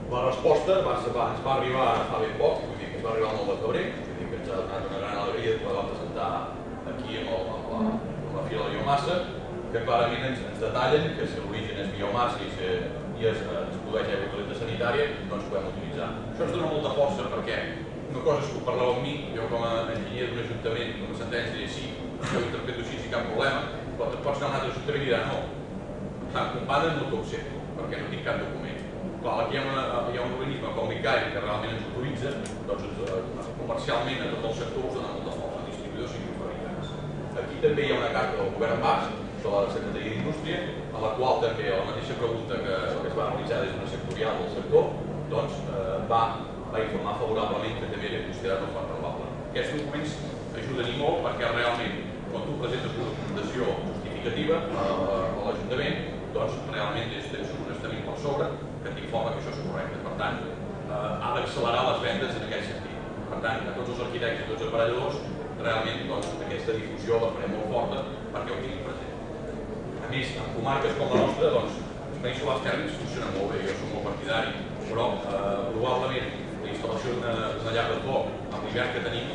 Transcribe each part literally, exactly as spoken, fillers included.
La resposta ens va arribar fa ben poc, vull dir que ens va arribar el nou de febrer, vull dir que ens ha donat una gran alegria que la vam presentar aquí amb la Fira de la Biomassa, que clarament ens detallen que si l'origen és biomassa i es produeix aigua calenta sanitària, doncs podem utilitzar. Això ens dona molta força perquè una cosa és que ho parleu amb mi, jo com a enginyer d'un ajuntament, com a sentència, diré sí, jo ho interpreto així, sí, cap problema, però et pots anar a un altre ajuntament i dirà no, Sant Compana no t'ho accepto, perquè no tinc cap document. Clar, aquí hi ha un organisme com l'I C A I que realment ens autoritza, doncs comercialment a tot el sector us dona molta força, distribuïdors i fabricants. Aquí també hi ha una carta del govern basc, de la Secretaria d'Indústria, a la qual també la mateixa pregunta que es va realitzar des d'una sectorial del sector, doncs va informar favorablement que també era considerat una font renovable. Aquests documents ajuden i molt perquè realment, quan tu presentes una documentació justificativa a l'Ajuntament, doncs realment tens un estament per sobre que t'informa que això és correcte. Per tant, ha d'accelerar les vendes en aquest sentit. Per tant, a tots els arquitectes i tots els aparelladors, realment aquesta difusió la farem molt forta perquè ho tinguin present. A més, en comarques com la nostra, doncs, els panells solars tèrmics funcionen molt bé, jo soc molt partidari, però probablement la instal·lació d'una llar de foc amb l'hivern que tenim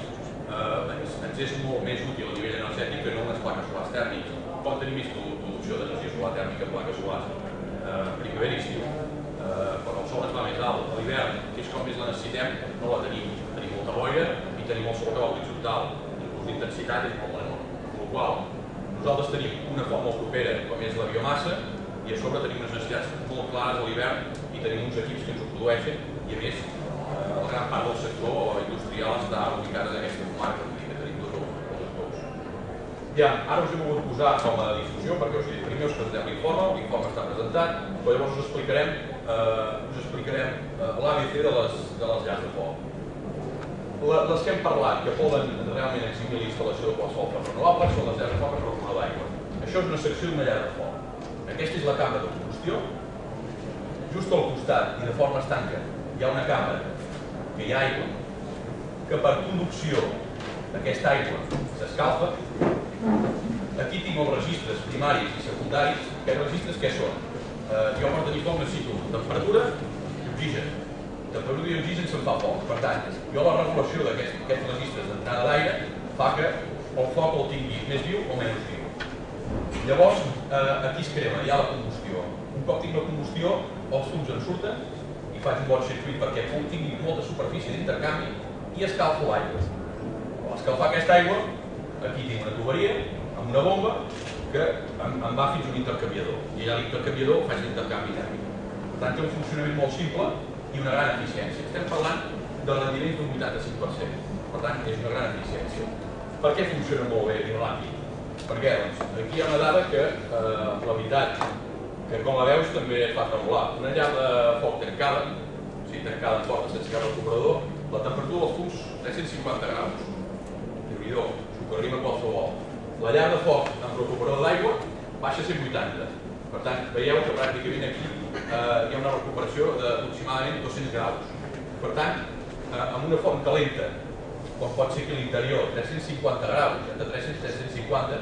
ens és molt més útil a nivell energètic que no unes plaques solars tèrmiques. Pot tenir més producció d'energia solar tèrmica en plaques solars primavera i estiu, però el sol es va més alt. A l'hivern, que és com més la necessitem, no la tenim. Tenim molta boira i tenim el sol que va horitzontal, inclús l'intensitat és molt menor. Amb la qual nosaltres tenim una font molt propera, com és la biomassa, i a sobre tenim unes necessitats molt clares a l'hivern i tenim uns equips que ens ho produeixen i, a més, la gran part del sector industrial està ubicada en aquesta comarca, vull dir que tenim tots els actors. Ja, ara us he volgut posar com a difusió, perquè us he dit, primer us presentem l'informe, l'informe està presentat, però llavors us explicarem us explicarem l'A B C de les llars de foc. Les que hem parlat, que poden realment eximir la instal·lació de qualsevol font renovable, són les llars de foc per reformar l'aigua. Això és una secció d'una llar de foc. Aquesta és la cambra de combustió. Just al costat i de forma estanca hi ha una cambra que hi ha aigua, que per conducció d'aquesta aigua s'escalfa. Aquí tinc els registres primaris i secundaris. Aquests registres què són? Jo per tenir foc necessito temperatura i oxigen. Temperatura i oxigen se'n fa foc. Per tant, jo la regulació d'aquests registres d'entrada d'aire fa que el foc el tingui més viu o menys viu. Llavors, aquí es crema, hi ha la combustió. Un cop tinc la combustió, els fums en surten i faig un bon circuit perquè tingui molta superfície d'intercanvi i escalfo l'aigua. Al escalfar aquesta aigua, aquí tinc una tuberia amb una bomba que em va fins a un intercanviador i allà l'intercanviador faig l'intercanvi tèrmic. Per tant, té un funcionament molt simple i una gran eficiència. Estem parlant de rendiments d'un vuitanta-cinc per cent. Per tant, és una gran eficiència. Per què funciona molt bé i ràpid? Perquè, doncs, aquí hi ha una dada que, la veritat, que com la veus també fa tremolar. Una llar de foc tancada, o sigui, tancada en porta sense cap recuperador, la temperatura dels fums tres-cents cinquanta graus. Déu-n'hi-do, s'ho que arriba qualsevol. La llar de foc amb recuperador d'aigua baixa a cent vuitanta. Per tant, veieu que pràcticament aquí hi ha una recuperació d'aproximadament dos-cents graus. Per tant, amb una font calenta, com pot ser que l'interior, tres-cents cinquanta graus, entre tres-cents i tres-cents cinquanta,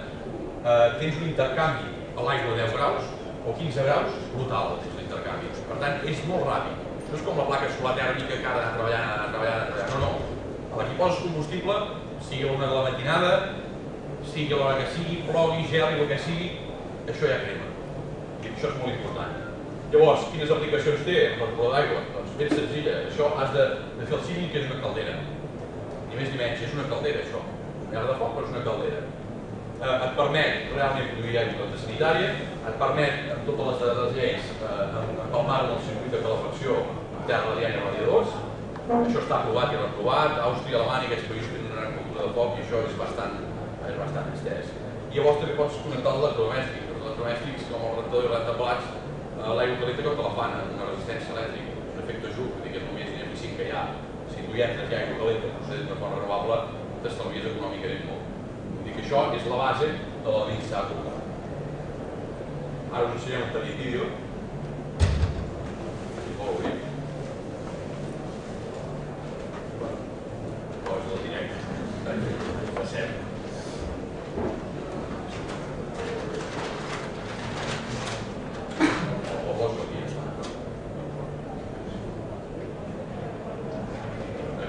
tens un intercanvi a l'aigua de deu graus o quinze graus, brutal, l'intercanvi. Per tant, és molt ràpid. No és com la placa solar tèrmica que ha d'anar treballant, anar treballant, anar treballant. No, no. A la que poses combustible, sigui a una de la matinada, sigui a l'hora que sigui, plogui, geli, el que sigui, això ja crema. I això és molt important. Llavors, quines aplicacions té el recuperador d'aigua? Doncs ben senzilla. Això has de fer el símil que és una caldera. Ni més ni menys, és una caldera, això. Llar de foc, però és una caldera. Et permet realment produir aigua sanitària, et permet, amb totes les lleis, empalmar el circuit de calefacció amb terra radiant i radiadors. Això està aprovat i reprovat. Àustria, Alemanya, aquests països tenen una gran cultura de foc i això és bastant estès. I llavors també pots connectar els electrodomèstics. Els electrodomèstics, com el rentador i rentaplats, l'aigua calenta com te la fan amb una resistència elèctrica, un efecte Joule, vull dir que és el més ineficient que hi ha. Si tu hi entres i aigua calenta procedent d'una font renovable, t'estalvies econòmicament molt. Vull dir que això és la base de l'element que s'ha de col·locar. Ara us ensenyem un petit vídeo. Si vol obrir. Posa el directe. Passem. O poso aquí.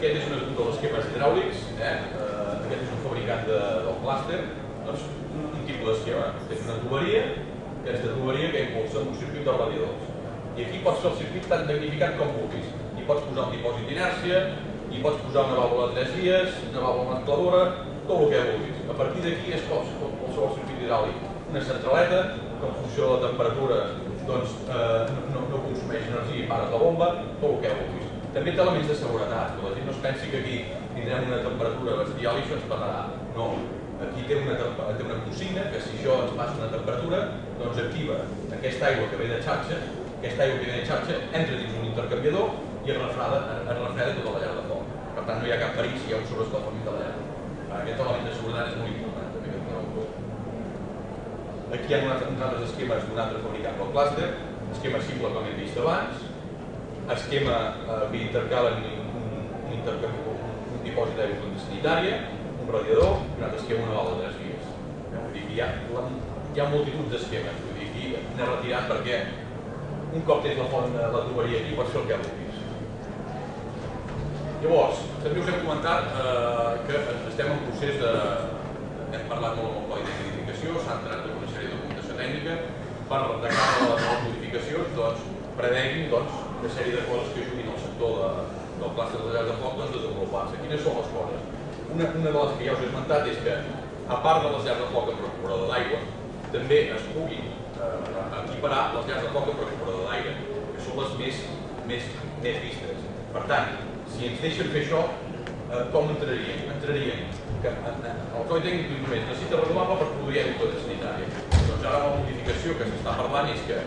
aquest és un dels esquemes hidràulics, aquest és un fabricant del clúster, doncs un tipus d'esquema. És una tuberia, aquesta tuberia que impulsa un circuit de radiadors. I aquí pots fer el circuit tan tecnificat com vulguis. Hi pots posar un dipòsit d'inèrcia, hi pots posar una vàlvula de tres vies, una vàlvula mescladora, tot el que vulguis. A partir d'aquí és qualsevol circuit hidràulic. Una centraleta que en funció de la temperatura no consumeix energia i pares la bomba, tot el que vulguis. També té elements de seguretat, que la gent no es pensi que aquí tindrem una temperatura bestial i això ens passarà. No, aquí té una consigna que si això ens passa una temperatura, doncs activa aquesta aigua que ve de xarxa, aquesta aigua que ve de xarxa entra dins un intercanviador i es refreda tota la llar de foc. Per tant, no hi ha cap perill si hi ha un sobreescalfament de la llar. Aquest element de seguretat és molt important, també que tingueu en compte. Aquí hi ha uns altres esquemes d'un altre fabricant del clúster, esquema simple com hem vist abans, esquema que intercalen un dipòsit d'aigua sanitària, un radiador i un altre esquema, una vàlvula de tres vies. Hi ha multitud d'esquemes, vull dir, aquí n'he retirat perquè un cop tens la font de la tuberia aquí pots fer el que vulguis. Llavors, també us hem comentat que estem en procés de... hem parlat molt amb el codi d'identificació, s'ha entrat en una sèrie de documentació tècnica per, de cara a les noves modificacions, preveguin una sèrie de coses que ajudin al sector del clúster de llars de foc a desenvolupar-se. Quines són les coses? Una de les que ja us he esmentat és que, a part de les llars de foc amb recuperador d'aigua, també es puguin equiparar les llars de foc amb recuperador d'aire, que són les més vistes. Per tant, si ens deixen fer això, com entraríem? Entraríem que el codi tècnic només necessita renovable per produir aigua sanitària. Doncs ara la modificació que s'està parlant és que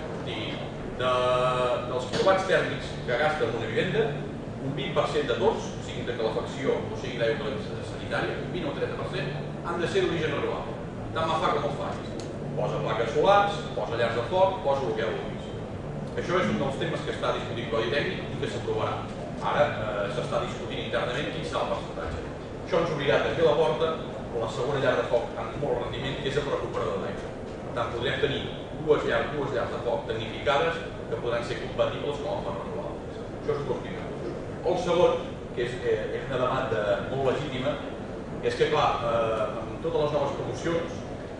dels quilowatts tèrmics que gasta en una vivenda, un vint per cent de tots, siguin de calefacció o siguin d'aigua sanitària, un vint o un trenta per cent, han de ser d'origen renovable. Tant me fa com el facis. Posa plaques solars, posa llars de foc, posa el que vulguis. Això és un dels temes que està discutint el codi tècnic i que s'aprovarà. Ara s'està discutint internament quin serà el percentatge. Això ens obrirà també la porta a la segona llar de foc amb molt rendiment, que és el recuperador d'aigua. Per tant, podrem tenir dues llars de foc tecnificades que podran ser compatibles com a fonts renovables. Això és un primer. El segon, que és una demanda molt legítima, és que, clar, amb totes les noves promocions,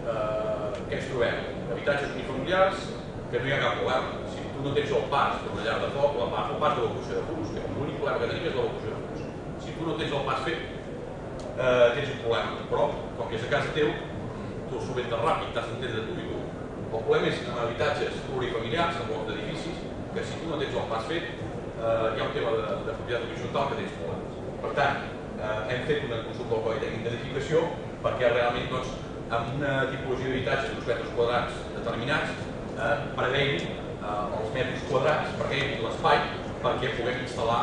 què ens trobem? Habitatges unifamiliars, que no hi ha cap problema. Si tu no tens el pas d'una llar de foc, el pas d'evacuació de fums, que l'únic problema que tenim és l'evacuació de fums. Si tu no tens el pas fet, tens un problema. Però, com que és a casa teu, tu el solventes ràpid, t'has d'entendre tu i tu. El problema és en habitatges plurifamiliars, en molts edificis, que si tu no tens el pas fet, hi ha un tema de propietat horitzontal que tens problemes. Per tant, hem fet una consulta al codi tècnic d'edificació perquè realment, doncs, amb una tipologia d'habitatges d'uns metres quadrats determinats, preveguin els metres quadrats, perquè hi hagi l'espai perquè puguem instal·lar,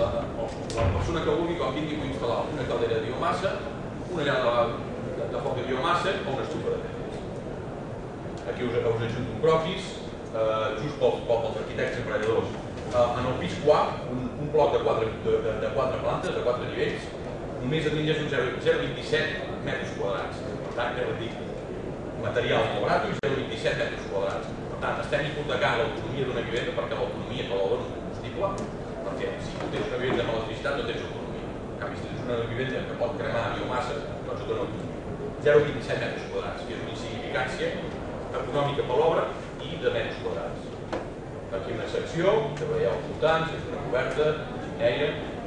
la persona que vulgui, quan vingui, pugui instal·lar una caldera de biomassa, una llar de foc de biomassa o una estufa de pedres. Aquí us ajunto un croquis, just pels arquitectes emprenedors. En el pis quart, un bloc de quatre plantes, de quatre nivells, només admins un zero coma vint-i-set metres quadrats. Per tant, ja dic, material molt barat i zero coma vint-i-set metres quadrats. Per tant, estem hipotecant l'autonomia d'una vivenda perquè l'autonomia te la dona un combustible, perquè si tu tens una vivenda amb electricitat no tens autonomia. En canvi, si tens una vivenda que pot cremar biomassa, doncs et dona autonomia. zero coma vint-i-set metres quadrats, que és una insignificància econòmica per l'obra i de metres quadrats. Aquí una secció, que veieu els voltants, és una coberta, xemeneia,